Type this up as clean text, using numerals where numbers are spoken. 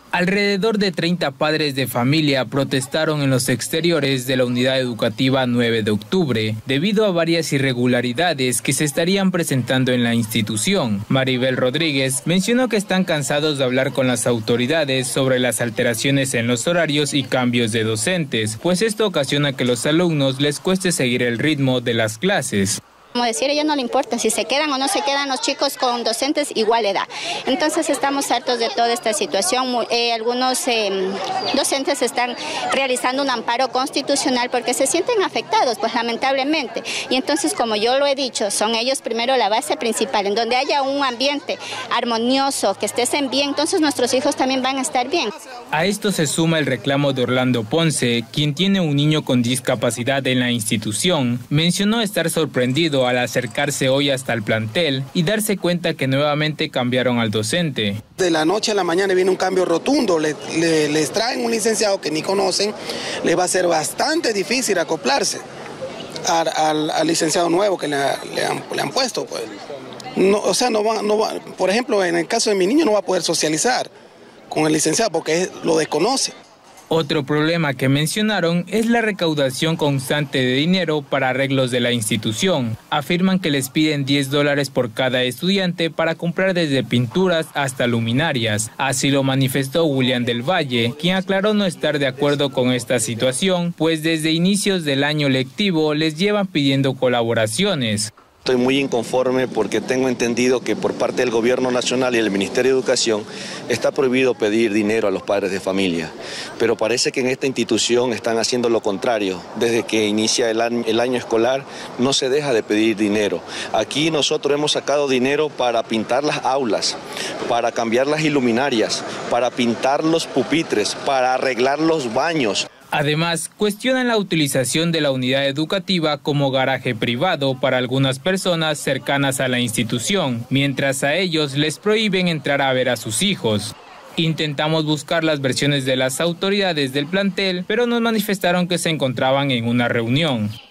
Alrededor de 30 padres de familia protestaron en los exteriores de la unidad educativa 9 de octubre debido a varias irregularidades que se estarían presentando en la institución. Maribel Rodríguez mencionó que están cansados de hablar con las autoridades sobre las alteraciones en los horarios y cambios de docentes, pues esto ocasiona que los alumnos les cueste seguir el ritmo de las clases. Como decir, a ella no le importa si se quedan o no se quedan los chicos con docentes igual edad. Entonces estamos hartos de toda esta situación. Algunos docentes están realizando un amparo constitucional porque se sienten afectados, pues lamentablemente. Y entonces, como yo lo he dicho, son ellos primero la base principal. En donde haya un ambiente armonioso, que estén bien, entonces nuestros hijos también van a estar bien. A esto se suma el reclamo de Orlando Ponce, quien tiene un niño con discapacidad en la institución. Mencionó estar sorprendido al acercarse hoy hasta el plantel y darse cuenta que nuevamente cambiaron al docente. De la noche a la mañana viene un cambio rotundo, les traen un licenciado que ni conocen, les va a ser bastante difícil acoplarse al licenciado nuevo que le han puesto. Pues. No, o sea, no va, por ejemplo, en el caso de mi niño no va a poder socializar con el licenciado porque lo desconoce. Otro problema que mencionaron es la recaudación constante de dinero para arreglos de la institución. Afirman que les piden $10 por cada estudiante para comprar desde pinturas hasta luminarias. Así lo manifestó William del Valle, quien aclaró no estar de acuerdo con esta situación, pues desde inicios del año lectivo les llevan pidiendo colaboraciones. Estoy muy inconforme porque tengo entendido que por parte del Gobierno Nacional y el Ministerio de Educación está prohibido pedir dinero a los padres de familia. Pero parece que en esta institución están haciendo lo contrario. Desde que inicia el año escolar no se deja de pedir dinero. Aquí nosotros hemos sacado dinero para pintar las aulas, para cambiar las iluminarias, para pintar los pupitres, para arreglar los baños. Además, cuestionan la utilización de la unidad educativa como garaje privado para algunas personas cercanas a la institución, mientras a ellos les prohíben entrar a ver a sus hijos. Intentamos buscar las versiones de las autoridades del plantel, pero nos manifestaron que se encontraban en una reunión.